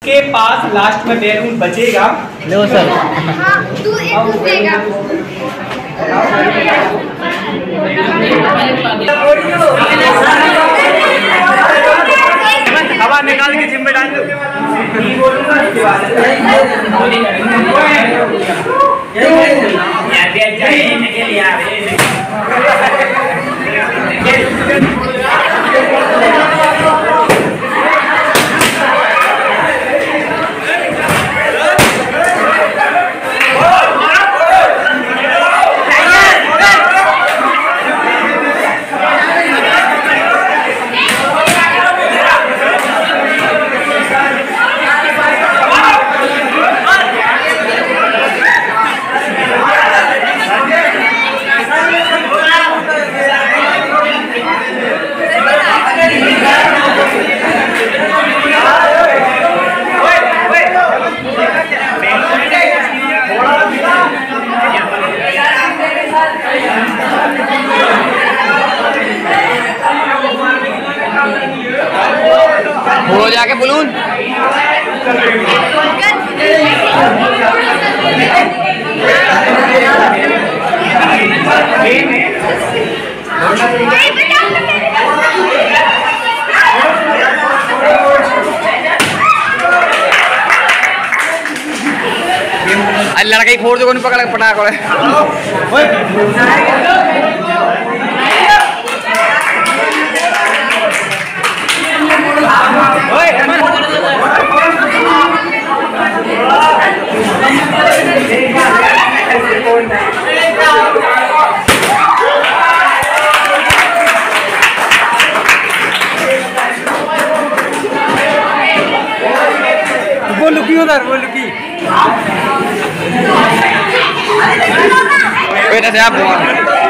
के पास लास्ट में बैलून बचेगा। लो सर। हाँ, तू एक देगा। हवा निकाल के जिम में डाल दो। हो जाके बलून लड़का ही फोड़ दो पकड़ पटा कर वो लुकी उधर, वो लुकी। बेटा से आप